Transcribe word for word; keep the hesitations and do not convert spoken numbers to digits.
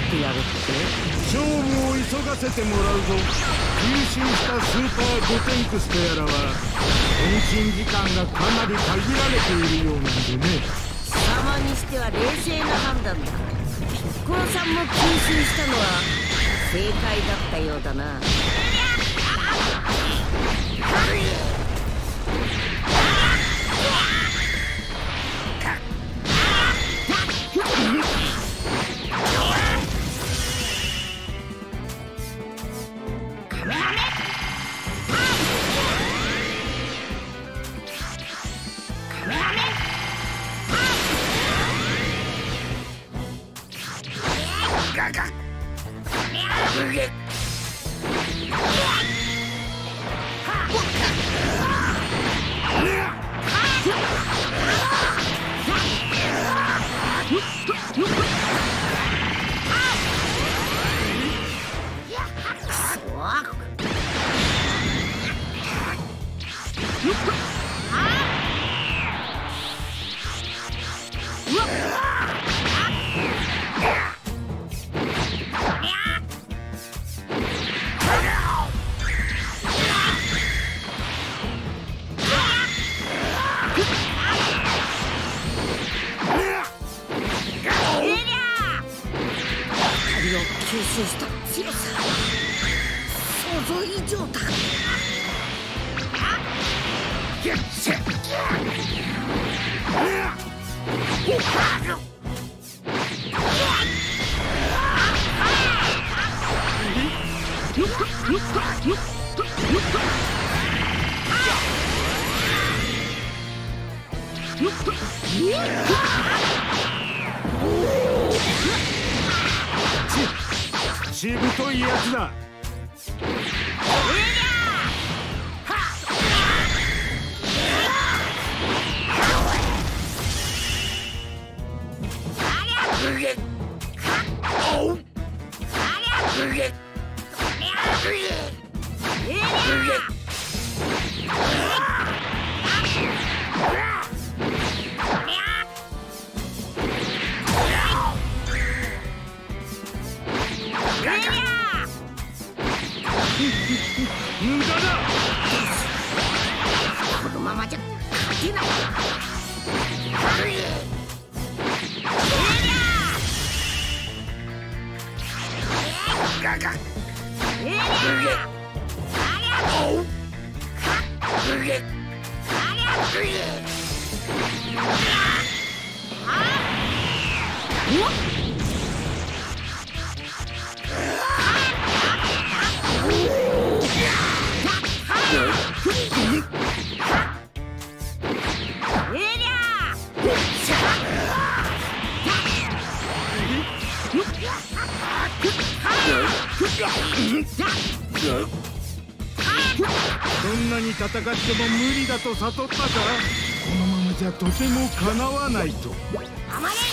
てやるって？ 勝負を急がせてもらうぞ。吸収したスーパーゴテンクスとやらは変身時間がかなり限られているようなんでね。 貴様にしては冷静な判断だ。ピッコロさんも吸収したのは正解だったようだな。吸収した強さ、想像以上だ。 しぶといやつだ。無駄だ。 このままじゃ勝てない。ガガ。 どんなに戦っても無理だと悟ったか。このままじゃとてもかなわないと。 甘れ。